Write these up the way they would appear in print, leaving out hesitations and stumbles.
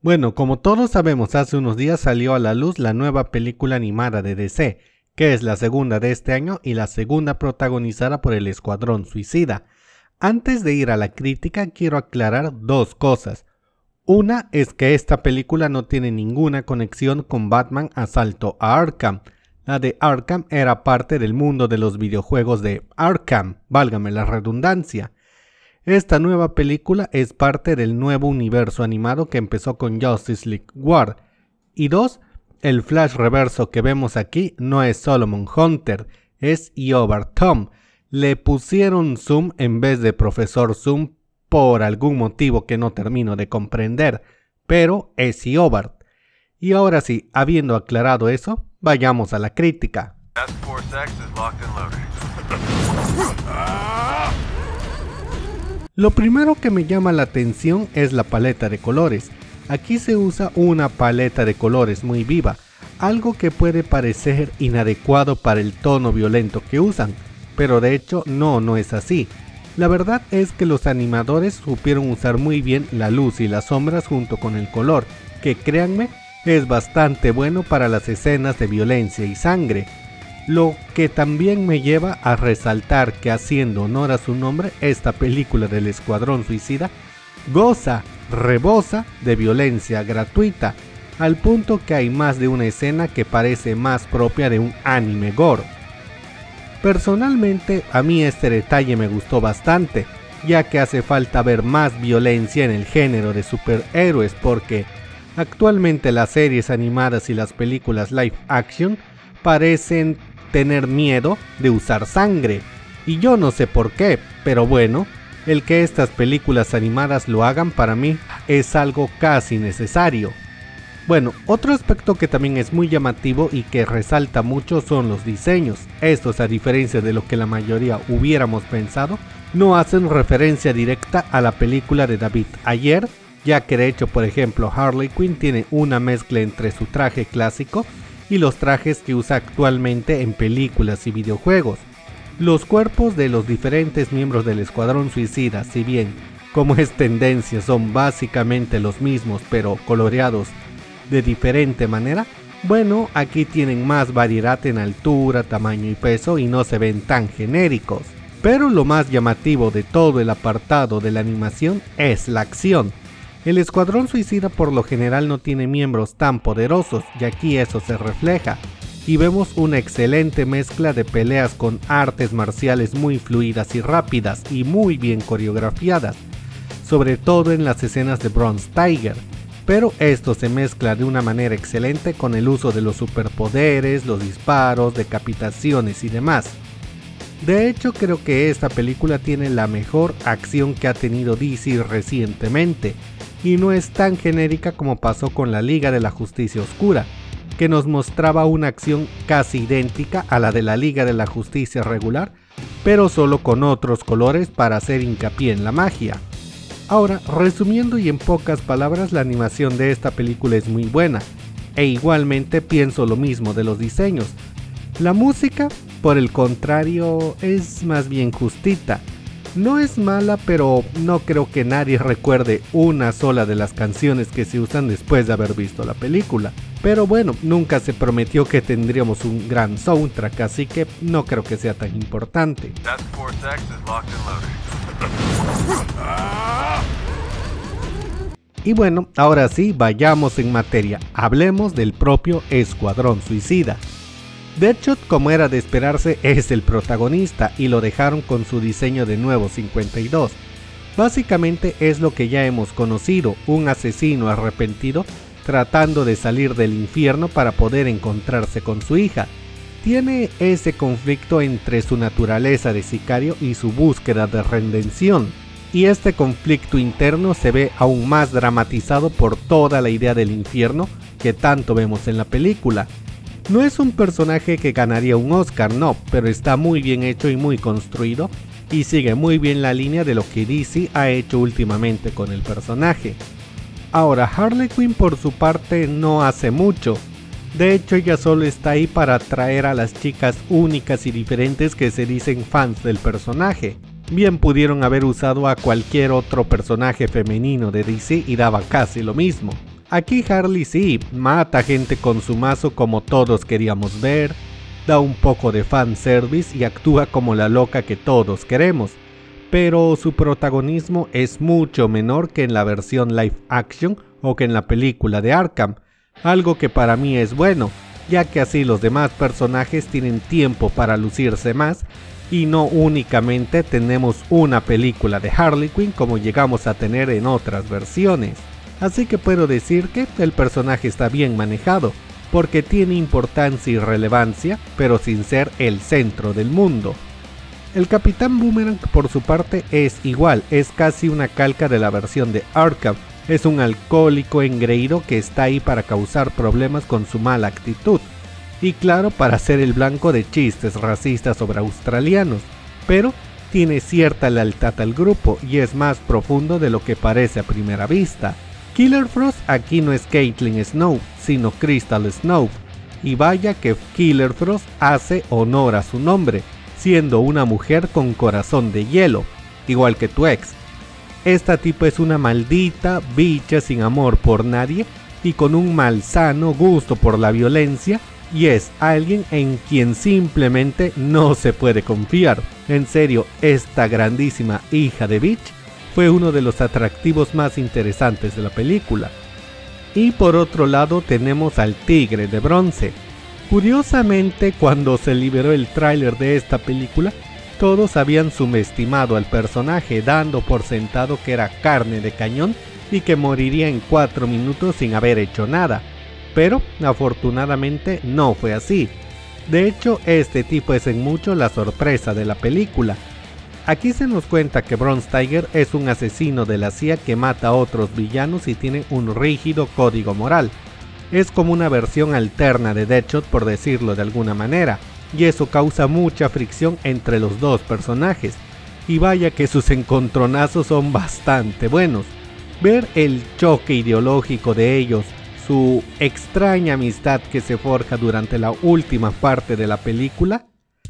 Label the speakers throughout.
Speaker 1: Bueno, como todos sabemos, hace unos días salió a la luz la nueva película animada de DC, que es la segunda de este año y la segunda protagonizada por el Escuadrón Suicida. Antes de ir a la crítica, quiero aclarar dos cosas. Una es que esta película no tiene ninguna conexión con Batman Asalto a Arkham. La de Arkham era parte del mundo de los videojuegos de Arkham, válgame la redundancia. Esta nueva película es parte del nuevo universo animado que empezó con Justice League War. Y dos, el Flash reverso que vemos aquí no es Solomon Hunter, es Eobard Thawne. Le pusieron Zoom en vez de Profesor Zoom por algún motivo que no termino de comprender, pero es Eobard. Y ahora sí, habiendo aclarado eso, vayamos a la crítica. Lo primero que me llama la atención es la paleta de colores. Aquí se usa una paleta de colores muy viva, algo que puede parecer inadecuado para el tono violento que usan, pero de hecho no es así. La verdad es que los animadores supieron usar muy bien la luz y las sombras junto con el color, que créanme, es bastante bueno para las escenas de violencia y sangre. Lo que también me lleva a resaltar que, haciendo honor a su nombre, esta película del Escuadrón Suicida rebosa de violencia gratuita, al punto que hay más de una escena que parece más propia de un anime gore. Personalmente, a mí este detalle me gustó bastante, ya que hace falta ver más violencia en el género de superhéroes, porque actualmente las series animadas y las películas live action parecen tener miedo de usar sangre, y yo no sé por qué, pero bueno, el que estas películas animadas lo hagan para mí es algo casi necesario. Bueno, otro aspecto que también es muy llamativo y que resalta mucho son los diseños. Estos, a diferencia de lo que la mayoría hubiéramos pensado, no hacen referencia directa a la película de David Ayer, ya que de hecho, por ejemplo, Harley Quinn tiene una mezcla entre su traje clásico y los trajes que usa actualmente en películas y videojuegos. Los cuerpos de los diferentes miembros del Escuadrón Suicida, si bien como es tendencia son básicamente los mismos pero coloreados de diferente manera, bueno, aquí tienen más variedad en altura, tamaño y peso y no se ven tan genéricos. Pero lo más llamativo de todo el apartado de la animación es la acción. El Escuadrón Suicida por lo general no tiene miembros tan poderosos, y aquí eso se refleja, y vemos una excelente mezcla de peleas con artes marciales muy fluidas y rápidas y muy bien coreografiadas, sobre todo en las escenas de Bronze Tiger, pero esto se mezcla de una manera excelente con el uso de los superpoderes, los disparos, decapitaciones y demás. De hecho, creo que esta película tiene la mejor acción que ha tenido DC recientemente, y no es tan genérica como pasó con la Liga de la Justicia Oscura, que nos mostraba una acción casi idéntica a la de la Liga de la Justicia regular, pero solo con otros colores para hacer hincapié en la magia. Ahora, resumiendo y en pocas palabras, la animación de esta película es muy buena, e igualmente pienso lo mismo de los diseños. La música, por el contrario, es más bien justita. No es mala, pero no creo que nadie recuerde una sola de las canciones que se usan después de haber visto la película. Pero bueno, nunca se prometió que tendríamos un gran soundtrack, así que no creo que sea tan importante. Y bueno, ahora sí, vayamos en materia. Hablemos del propio Escuadrón Suicida. Deadshot, como era de esperarse, es el protagonista y lo dejaron con su diseño de Nuevo 52. Básicamente es lo que ya hemos conocido, un asesino arrepentido tratando de salir del infierno para poder encontrarse con su hija. Tiene ese conflicto entre su naturaleza de sicario y su búsqueda de redención, y este conflicto interno se ve aún más dramatizado por toda la idea del infierno que tanto vemos en la película. No es un personaje que ganaría un Oscar, no, pero está muy bien hecho y muy construido, y sigue muy bien la línea de lo que DC ha hecho últimamente con el personaje. Ahora, Harley Quinn por su parte no hace mucho. De hecho, ella solo está ahí para atraer a las chicas únicas y diferentes que se dicen fans del personaje. Bien pudieron haber usado a cualquier otro personaje femenino de DC y daba casi lo mismo. Aquí Harley sí, mata gente con su mazo como todos queríamos ver, da un poco de fanservice y actúa como la loca que todos queremos, pero su protagonismo es mucho menor que en la versión live action o que en la película de Arkham, algo que para mí es bueno, ya que así los demás personajes tienen tiempo para lucirse más y no únicamente tenemos una película de Harley Quinn como llegamos a tener en otras versiones. Así que puedo decir que el personaje está bien manejado, porque tiene importancia y relevancia, pero sin ser el centro del mundo. El Capitán Boomerang por su parte es igual, es casi una calca de la versión de Arkham, es un alcohólico engreído que está ahí para causar problemas con su mala actitud, y claro para ser el blanco de chistes racistas sobre australianos, pero tiene cierta lealtad al grupo y es más profundo de lo que parece a primera vista. Killer Frost aquí no es Caitlin Snow, sino Crystal Snow, y vaya que Killer Frost hace honor a su nombre, siendo una mujer con corazón de hielo, igual que tu ex. Esta tipa es una maldita bicha sin amor por nadie y con un malsano gusto por la violencia, y es alguien en quien simplemente no se puede confiar. En serio, esta grandísima hija de bitch fue uno de los atractivos más interesantes de la película. Y por otro lado tenemos al Tigre de Bronce. Curiosamente, cuando se liberó el tráiler de esta película, todos habían subestimado al personaje, dando por sentado que era carne de cañón y que moriría en 4 minutos sin haber hecho nada. Pero afortunadamente no fue así. De hecho, este tipo es en mucho la sorpresa de la película. Aquí se nos cuenta que Bronze Tiger es un asesino de la CIA que mata a otros villanos y tiene un rígido código moral. Es como una versión alterna de Deadshot, por decirlo de alguna manera, y eso causa mucha fricción entre los dos personajes, y vaya que sus encontronazos son bastante buenos. Ver el choque ideológico de ellos, su extraña amistad que se forja durante la última parte de la película,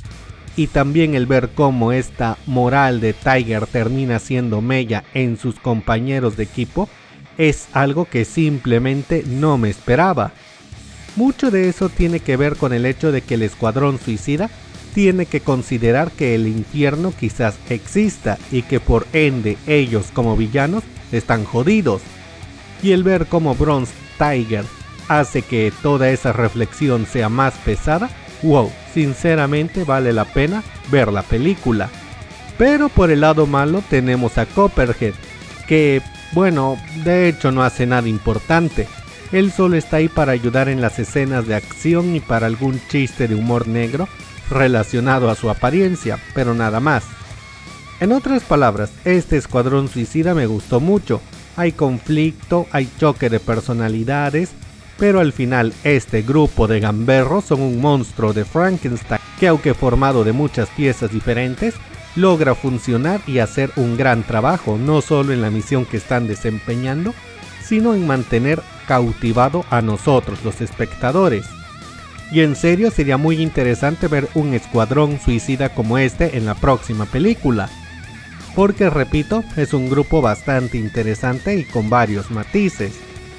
Speaker 1: y también el ver cómo esta moral de Tiger termina siendo mella en sus compañeros de equipo, es algo que simplemente no me esperaba. Mucho de eso tiene que ver con el hecho de que el Escuadrón Suicida tiene que considerar que el infierno quizás exista y que por ende ellos como villanos están jodidos. Y el ver cómo Bronze Tiger hace que toda esa reflexión sea más pesada, wow, sinceramente vale la pena ver la película. Pero por el lado malo tenemos a Copperhead, que bueno, de hecho no hace nada importante. Él solo está ahí para ayudar en las escenas de acción y para algún chiste de humor negro relacionado a su apariencia, pero nada más. En otras palabras, este Escuadrón Suicida me gustó mucho. Hay conflicto, hay choque de personalidades, pero al final este grupo de gamberros son un monstruo de Frankenstein que, aunque formado de muchas piezas diferentes, logra funcionar y hacer un gran trabajo, no solo en la misión que están desempeñando, sino en mantener cautivado a nosotros los espectadores. Y en serio sería muy interesante ver un Escuadrón Suicida como este en la próxima película, porque repito, es un grupo bastante interesante y con varios matices.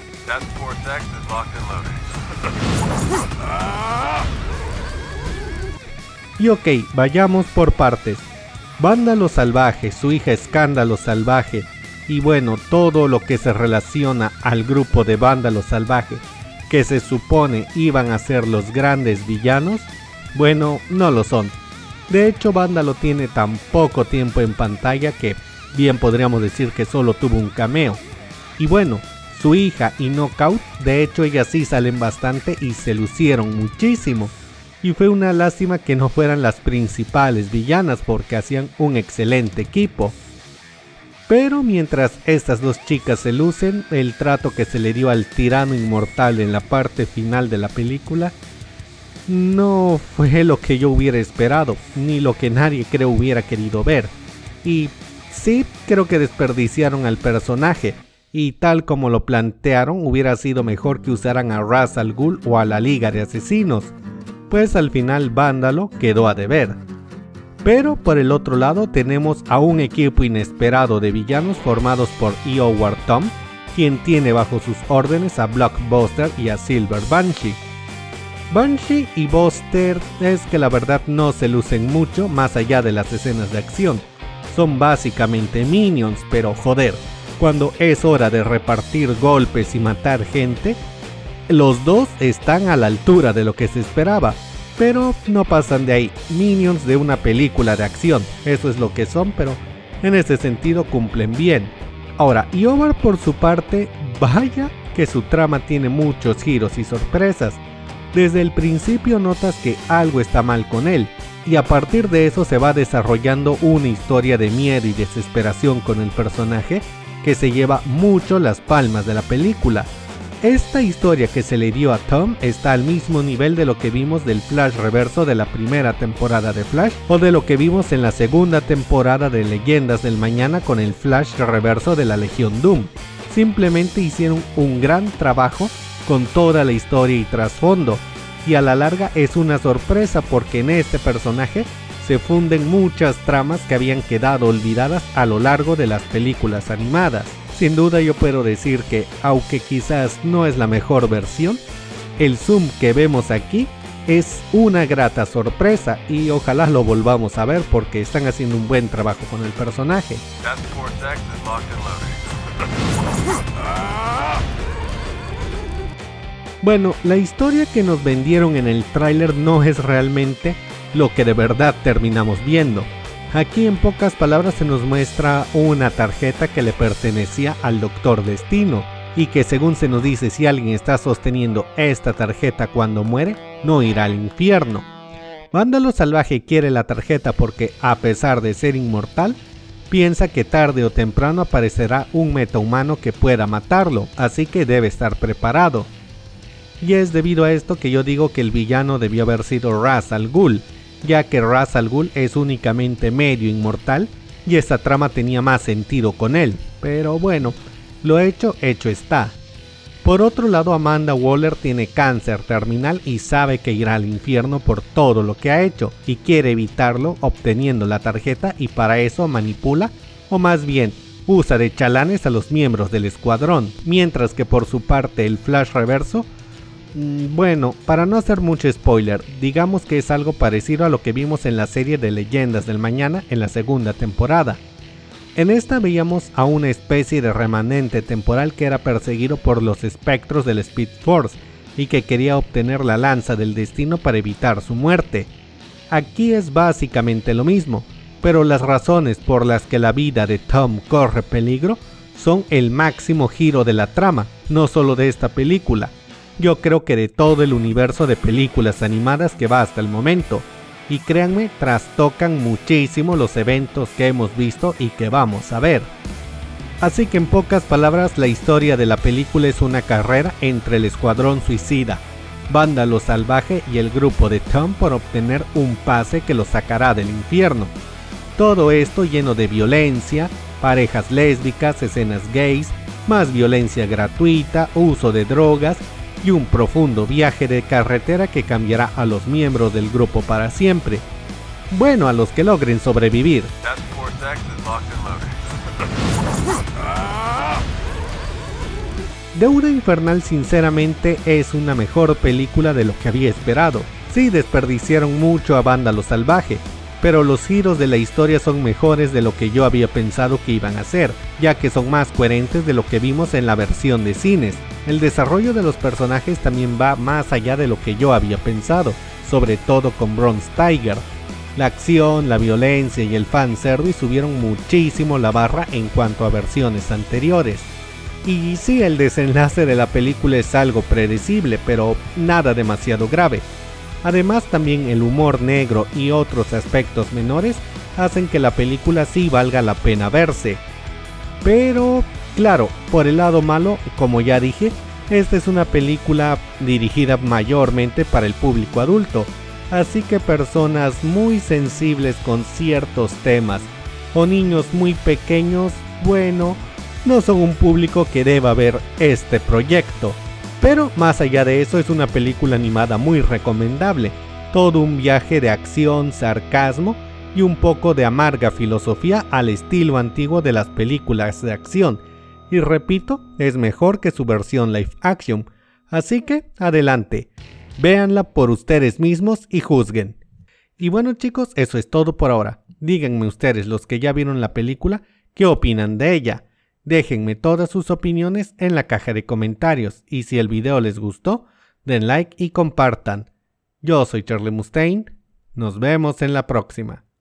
Speaker 1: Y ok, vayamos por partes. Vándalo Salvaje, su hija Escándalo Salvaje, y bueno, todo lo que se relaciona al grupo de Vándalo Salvaje, que se supone iban a ser los grandes villanos, bueno, no lo son. De hecho, Vándalo tiene tan poco tiempo en pantalla que bien podríamos decir que solo tuvo un cameo. Y bueno, su hija y Knockout, de hecho ellas sí salen bastante y se lucieron muchísimo. Y fue una lástima que no fueran las principales villanas porque hacían un excelente equipo. Pero mientras estas dos chicas se lucen, el trato que se le dio al tirano inmortal en la parte final de la película no fue lo que yo hubiera esperado, ni lo que nadie creo hubiera querido ver. Y sí, creo que desperdiciaron al personaje, y tal como lo plantearon hubiera sido mejor que usaran a Ra's al Ghul o a la Liga de Asesinos, pues al final Vándalo quedó a deber. Pero por el otro lado tenemos a un equipo inesperado de villanos formados por Eoward Thumb, quien tiene bajo sus órdenes a Blockbuster y a Silver Banshee. Banshee y Buster es que la verdad no se lucen mucho más allá de las escenas de acción. Son básicamente minions, pero joder, cuando es hora de repartir golpes y matar gente, los dos están a la altura de lo que se esperaba, pero no pasan de ahí, minions de una película de acción, eso es lo que son, pero en ese sentido cumplen bien. Ahora, Eobard por su parte, vaya que su trama tiene muchos giros y sorpresas. Desde el principio notas que algo está mal con él, y a partir de eso se va desarrollando una historia de miedo y desesperación con el personaje que se lleva mucho las palmas de la película. Esta historia que se le dio a Tom está al mismo nivel de lo que vimos del Flash reverso de la primera temporada de Flash o de lo que vimos en la segunda temporada de Leyendas del Mañana con el Flash reverso de la Legión Doom. Simplemente hicieron un gran trabajo con toda la historia y trasfondo, y a la larga es una sorpresa porque en este personaje se funden muchas tramas que habían quedado olvidadas a lo largo de las películas animadas. Sin duda yo puedo decir que, aunque quizás no es la mejor versión, el Zoom que vemos aquí es una grata sorpresa y ojalá lo volvamos a ver porque están haciendo un buen trabajo con el personaje. Bueno, la historia que nos vendieron en el tráiler no es realmente lo que de verdad terminamos viendo. Aquí en pocas palabras se nos muestra una tarjeta que le pertenecía al Doctor Destino y que según se nos dice si alguien está sosteniendo esta tarjeta cuando muere, no irá al infierno. Vándalo Salvaje quiere la tarjeta porque a pesar de ser inmortal, piensa que tarde o temprano aparecerá un metahumano que pueda matarlo, así que debe estar preparado. Y es debido a esto que yo digo que el villano debió haber sido Ra's al Ghul, ya que Ra's al Ghul es únicamente medio inmortal y esta trama tenía más sentido con él, pero bueno, lo hecho está. Por otro lado, Amanda Waller tiene cáncer terminal y sabe que irá al infierno por todo lo que ha hecho y quiere evitarlo obteniendo la tarjeta y para eso manipula, o más bien usa de chalanes a los miembros del escuadrón, mientras que por su parte el Flash reverso, bueno, para no hacer mucho spoiler, digamos que es algo parecido a lo que vimos en la serie de Leyendas del Mañana en la segunda temporada. En esta veíamos a una especie de remanente temporal que era perseguido por los espectros del Speed Force y que quería obtener la lanza del destino para evitar su muerte. Aquí es básicamente lo mismo, pero las razones por las que la vida de Tom corre peligro son el máximo giro de la trama, no solo de esta película. Yo creo que de todo el universo de películas animadas que va hasta el momento, y créanme, trastocan muchísimo los eventos que hemos visto y que vamos a ver. Así que en pocas palabras, la historia de la película es una carrera entre el Escuadrón Suicida, Vándalo Salvaje y el grupo de Tom por obtener un pase que los sacará del infierno. Todo esto lleno de violencia, parejas lésbicas, escenas gays, más violencia gratuita, uso de drogas y un profundo viaje de carretera que cambiará a los miembros del grupo para siempre. Bueno, a los que logren sobrevivir. Deuda Infernal sinceramente es una mejor película de lo que había esperado. Sí, desperdiciaron mucho a Vándalo Salvaje, pero los giros de la historia son mejores de lo que yo había pensado que iban a ser, ya que son más coherentes de lo que vimos en la versión de cines. El desarrollo de los personajes también va más allá de lo que yo había pensado, sobre todo con Bronze Tiger. La acción, la violencia y el fanservice subieron muchísimo la barra en cuanto a versiones anteriores. Y sí, el desenlace de la película es algo predecible, pero nada demasiado grave. Además, también el humor negro y otros aspectos menores hacen que la película sí valga la pena verse. Pero, claro, por el lado malo, como ya dije, esta es una película dirigida mayormente para el público adulto, así que personas muy sensibles con ciertos temas o niños muy pequeños, bueno, no son un público que deba ver este proyecto. Pero más allá de eso, es una película animada muy recomendable, todo un viaje de acción, sarcasmo y un poco de amarga filosofía al estilo antiguo de las películas de acción, y repito, es mejor que su versión live action, así que adelante, véanla por ustedes mismos y juzguen. Y bueno chicos, eso es todo por ahora. Díganme ustedes, los que ya vieron la película, ¿qué opinan de ella? Déjenme todas sus opiniones en la caja de comentarios y si el video les gustó, den like y compartan. Yo soy Charlie Mustaine, nos vemos en la próxima.